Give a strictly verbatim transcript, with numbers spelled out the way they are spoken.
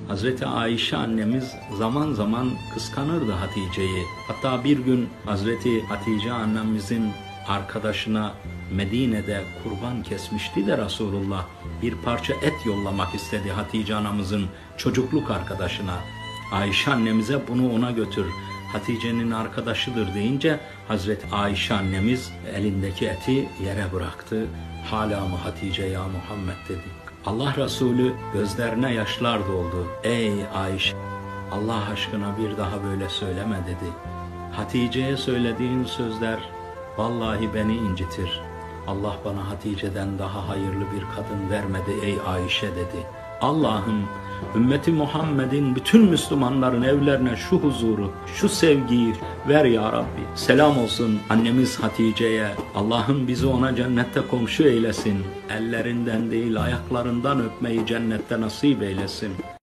Hazreti Ayşe annemiz zaman zaman kıskanırdı Hatice'yi. Hatta bir gün Hazreti Hatice annemizin arkadaşına Medine'de kurban kesmişti de Resulullah bir parça et yollamak istedi Hatice anamızın çocukluk arkadaşına. Ayşe annemize bunu ona götür, Hatice'nin arkadaşıdır deyince Hazreti Ayşe annemiz elindeki eti yere bıraktı. Hala mı Hatice ya Muhammed dedi. Allah Resulü gözlerine yaşlar doldu. Ey Ayşe, Allah aşkına bir daha böyle söyleme dedi. Hatice'ye söylediğin sözler vallahi beni incitir. Allah bana Hatice'den daha hayırlı bir kadın vermedi ey Ayşe dedi. Allah'ım ümmeti Muhammed'in bütün Müslümanların evlerine şu huzuru, şu sevgiyi ver ya Rabbi. Selam olsun annemiz Hatice'ye. Allah'ım bizi ona cennette komşu eylesin. Ellerinden değil ayaklarından öpmeyi cennette nasip eylesin.